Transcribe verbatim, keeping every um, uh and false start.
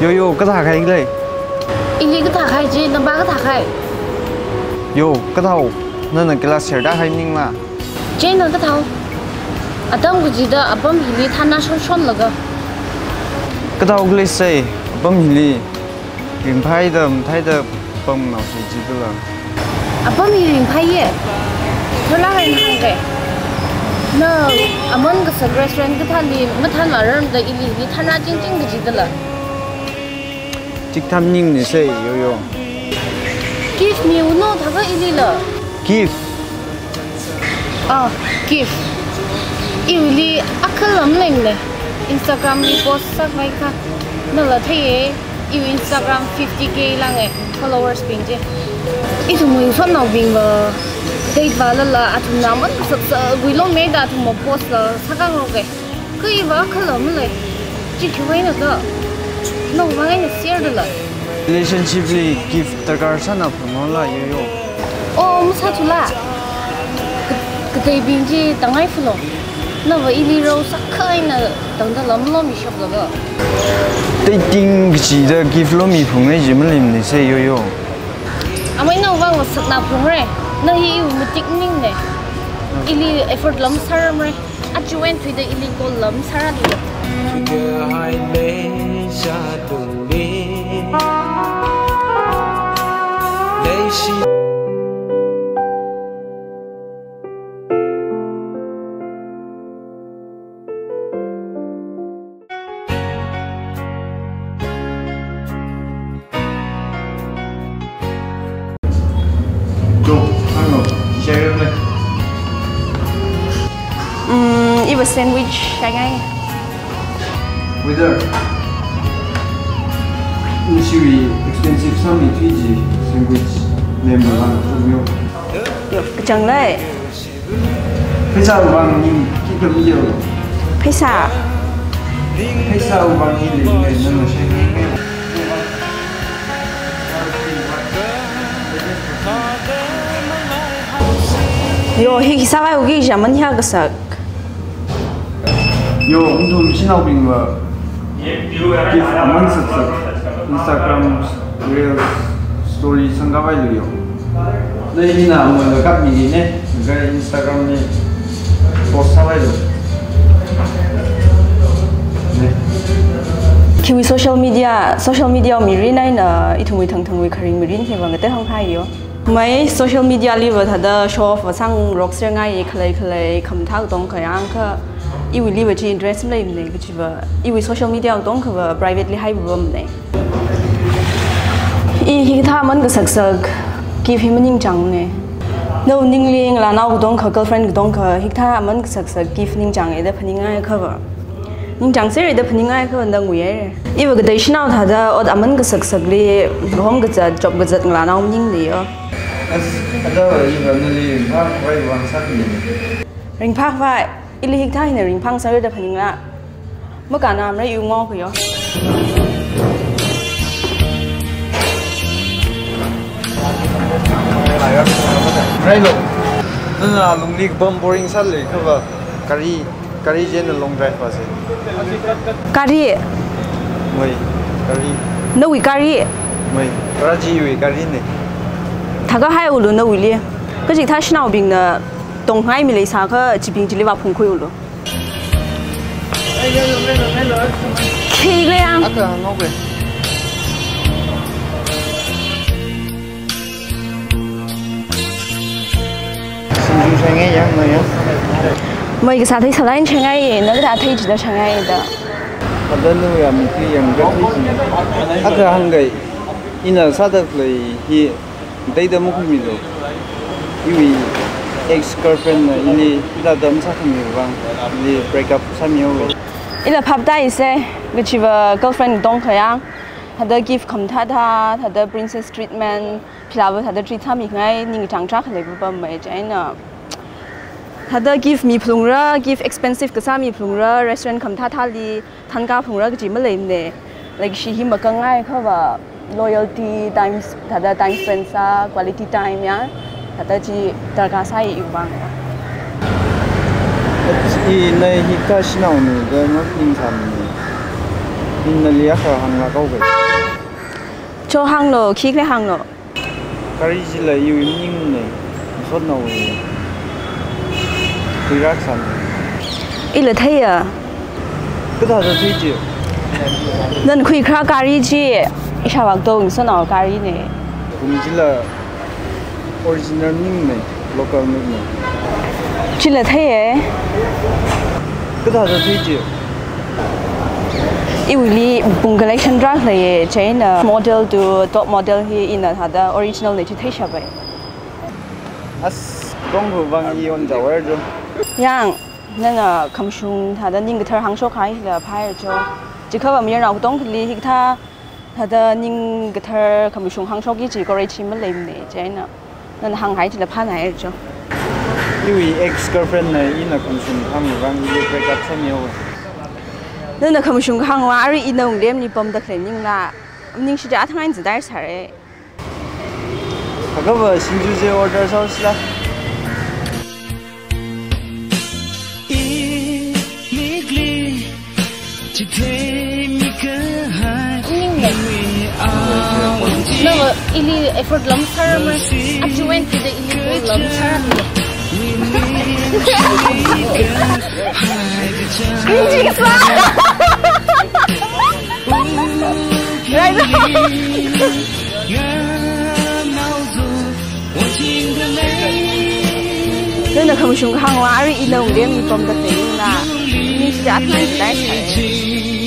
โยโย่ก็ถ่ายใครเลยอีลีก็ถ่ายใครจีน้ำบ้าก็ถ่ายใครโยก็เท่านั่นน่ะกีฬาเสียได้ให้นิ่งละเจนั่นก็เท่าอาตมกูจีดอาบัมฮิลีท่าน่าชนชนเลยก็ก็เท่าก็เลยเซ่บัมฮิลีริมไพ่เดิมไทยเดิมบัมเอาสิจีตัวละอาบัมฮิริมไพ่เย่เท่าไรเห็นไงน่ะอามันก็สักร้านก็ท่านดีไม่ท่านมาเริ่มแต่อีลีนี่ท่าน่าจริงจริงกูจีตัวละจิกทำนิ่งนี่เซ่โยโย่ Give me uno 他个一粒了 Give 哦 Give 一粒啊可能冷嘞 Instagram 里 post 啥来看那个他也有 Instagram fifty K lang eh followers 并且一种没有算老兵吧 date 完了了啊从那么是是为了没的从没 post 了啥个了个可以吧可能嘞这就为那个那我把给你 share 的了 relationship 里 give 大家啥那朋友啦，有有。 哦，没查出来。个个这边是当爱夫咯，那我一里肉啥可爱呢？等到老么老米小不个。 对顶记得 give 老米朋友怎么领的噻，有有。 啊，没那我我实那朋友，那也有没顶领的，一里 effort 老么啥人么？啊，就问推的一里个老么啥人的。 走，看喽，下一个嘞。 嗯，一个 sandwich 啥个 ？Waiter，你是为 expensive 上面推荐 sandwich，你唔讲有没有？ 有，真嘞。 披萨有帮你几个米有？ 披萨。 披萨有帮你零的那么些。 哟，披萨我给咱们下个啥？ 有，你从新老兵了。Give aman saksak Instagram Reels Story sangka apa itu yo? Nah ini na mau lengkap ini nih, juga Instagram nih post apa itu? Khi social media, social media mirin này là ít người thằng thằng người kharing mirin thì bằng cái tết không hay yo. Mấy social media live thật là show và sang rock sẽ ngay khlei khlei khăm thao tông cái ăn cái yêu lý về trên dress này này cái gì vậy yêu social media cũng không phải privately hay bơm này ý khi tham ăn cái sắc sắc kịp khi mình nhìn chẳng này nếu nhìn liền là nào cũng không girlfriend cũng không khi tham ăn cái sắc sắc kịp nhìn chẳng ấy để phân ngay không vậy nhìn chẳng sẽ để phân ngay không đang nguy ấy yêu cái đấy nào thật là ở ăn cái sắc sắc đi không cái gì job cái gì là nào nhìn đi à ada yêu cái này phát quay vàng sắc gì ring phát vậy ili hik thai ne ring phang sare da phaning la ma ka nam ra yu ngo kho yo right lo nên là lung li bom boring sat le kha ba kari kari je na long drive pa se kari moi kari no wi kari moi raji wi kari ne tha ga hai u lu no wi li ka ji tha shnao bing na Đông Hải mình lấy sao cái chỉ bình chỉ lấy vào phong khơi luôn. Khi cái ăn. Ăn được ngon vậy. Xin chú chơi ngay vậy mày á. Mày cái sao thấy sao lại chơi ngay vậy? Nó cái đã thấy chỉ là chơi ngay đó. Ở đây nuôi làm cái gì cái gì. Ăn được hàng ngày. In là sao được lấy hi đây đâu không mình được. Vì ex-girlfriend ini ila dam sa khami bang ini break up sa miyo ila phapta ise gichiwa girlfriend dong khaya hada gift kham tha tha hada princess treatment philawa hada treat thami ngai ning chang cha khale ba mai chaina hada gift mi phungra gift expensive ka sa mi phungra restaurant kham tha tha li thanka phungra gi ma leim ne like she him ka ngai kha ba loyalty times hada time spent sa quality time ya hada ji darga sai yu bang i nei hi ka shinau ni ga ma ning tham ni in na liya ka hang la kau bai cho hang lo khi cái hang lo kari ji la yu ning ne so no we rak san ít là thấy à cái đó là thấy chứ nên khui khá cari chi sao bác đâu so nào cari này cũng chỉ là original ning này local ning này chỉ là thấy à cái đó là thấy chứ Usually, bung collection drug like chain model to top model here in a the original này chỉ thấy sao vậy? As công vụ vàng y on đầu rồi. Yang nên là không sung thà những cái thợ hàng số khai là phải cho chỉ có vào miền nào cũng đông thì thà thà những cái thợ không sung hàng số cái chỉ có chỉ mới làm này chain nên hàng hải chỉ là phải này cho. Vì ex girlfriend này in là không sung hàng vàng y break up xem nhiều. nên là không sung hàng hóa rồi in đồng điểm như bom đặc lên nhưng là nhưng chỉ trả thằng anh chỉ đại sai. Các bạn xin chú ý order sao xí 那么ili effort lắm sao mà áp dụng thì để ili lắm sao cái gì vậy? Đây đó. Nên là không sung hàng hóa rồi in đồng điểm như bom đặc tính là nhưng chỉ đã thay đại sai.